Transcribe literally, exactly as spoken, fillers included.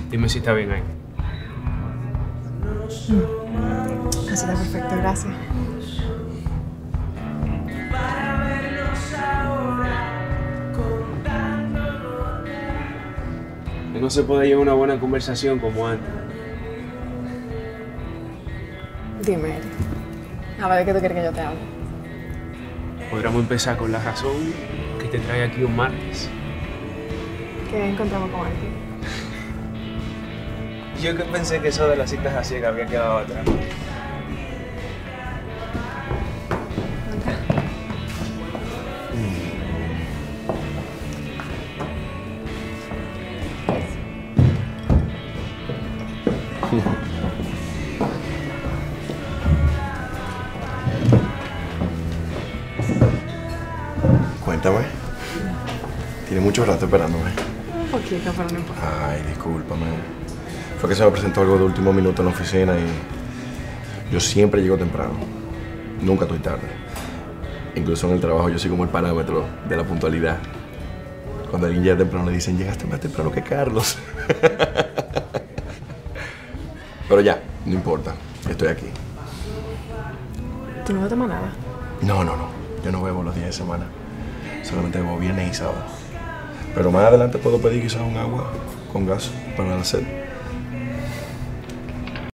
Dime si está bien ahí. Mm. Así está perfecto, gracias. Que no se puede llevar una buena conversación como antes. Dime, Eri. A ver, ¿de qué tú quieres que yo te hable? Podríamos empezar con la razón que te trae aquí un martes. ¿Qué encontramos con Eri? Yo que pensé que eso de las citas así que había quedado atrás. Cuéntame. Tiene mucho rato esperándome. Un poquito, pero no importa. Ay, discúlpame. Fue que se me presentó algo de último minuto en la oficina y yo siempre llego temprano. Nunca estoy tarde. Incluso en el trabajo yo soy como el parámetro de la puntualidad. Cuando alguien llega temprano le dicen, llegaste más temprano que Carlos. Pero ya, no importa. Estoy aquí. ¿Tú no tomas nada? No, no, no. Yo no bebo los días de semana. Solamente bebo viernes y sábado. Pero más adelante puedo pedir quizás un agua con gas para la sed.